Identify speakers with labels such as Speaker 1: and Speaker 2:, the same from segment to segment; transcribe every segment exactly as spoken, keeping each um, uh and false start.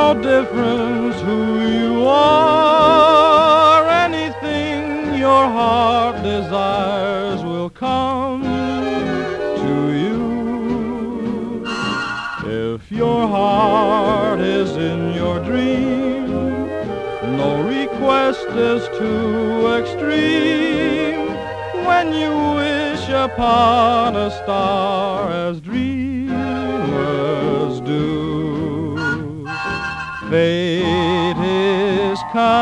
Speaker 1: no difference who you are. Anything your heart desires will come to you. If your heart is in your dream, no request is too extreme. When you wish upon a star as dreamers do, fate is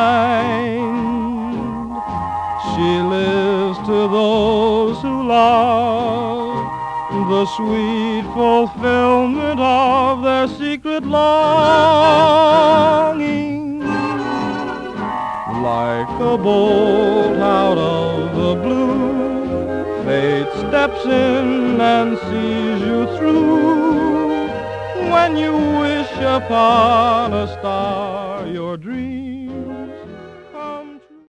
Speaker 1: kind. She lives to those who love the sweet fulfillment of their secret longing. Like a bolt out of the blue, fate steps in and sees you through. When you wish upon a star, your dream